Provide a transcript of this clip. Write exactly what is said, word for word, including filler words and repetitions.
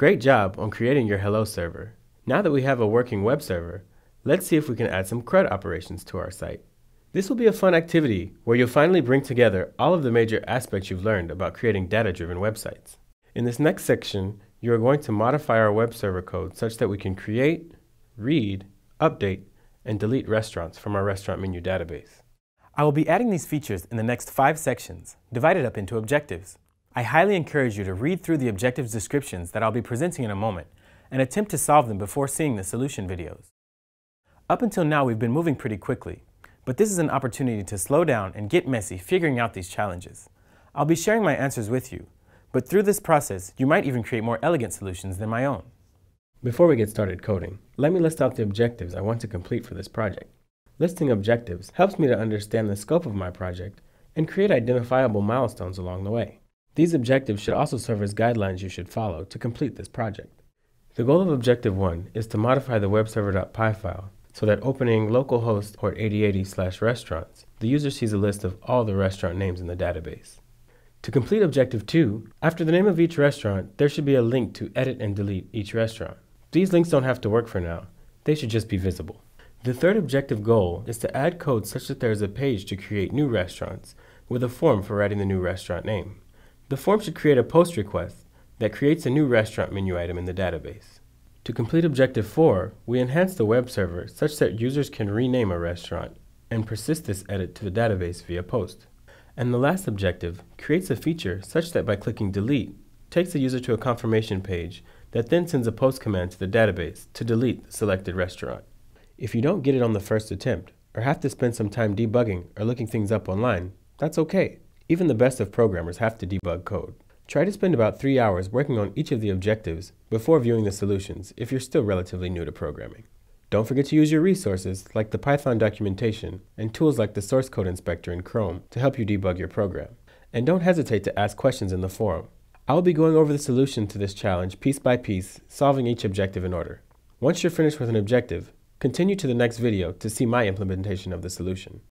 Great job on creating your Hello server. Now that we have a working web server, let's see if we can add some CRUD operations to our site. This will be a fun activity where you'll finally bring together all of the major aspects you've learned about creating data-driven websites. In this next section, you are going to modify our web server code such that we can create, read, update, and delete restaurants from our restaurant menu database. I will be adding these features in the next five sections, divided up into objectives. I highly encourage you to read through the objectives descriptions that I'll be presenting in a moment and attempt to solve them before seeing the solution videos. Up until now, we've been moving pretty quickly, but this is an opportunity to slow down and get messy figuring out these challenges. I'll be sharing my answers with you, but through this process, you might even create more elegant solutions than my own. Before we get started coding, let me list out the objectives I want to complete for this project. Listing objectives helps me to understand the scope of my project and create identifiable milestones along the way. These objectives should also serve as guidelines you should follow to complete this project. The goal of Objective one is to modify the webserver.py file so that opening localhost port eighty eighty slash restaurants, the user sees a list of all the restaurant names in the database. To complete Objective two, after the name of each restaurant, there should be a link to edit and delete each restaurant. These links don't have to work for now, they should just be visible. The third objective goal is to add code such that there is a page to create new restaurants with a form for writing the new restaurant name. The form should create a post request that creates a new restaurant menu item in the database. To complete Objective four, we enhance the web server such that users can rename a restaurant and persist this edit to the database via post. And the last objective creates a feature such that by clicking delete, takes the user to a confirmation page that then sends a post command to the database to delete the selected restaurant. If you don't get it on the first attempt, or have to spend some time debugging or looking things up online, that's okay. Even the best of programmers have to debug code. Try to spend about three hours working on each of the objectives before viewing the solutions if you're still relatively new to programming. Don't forget to use your resources like the Python documentation and tools like the source code inspector in Chrome to help you debug your program. And don't hesitate to ask questions in the forum. I will be going over the solution to this challenge piece by piece, solving each objective in order. Once you're finished with an objective, continue to the next video to see my implementation of the solution.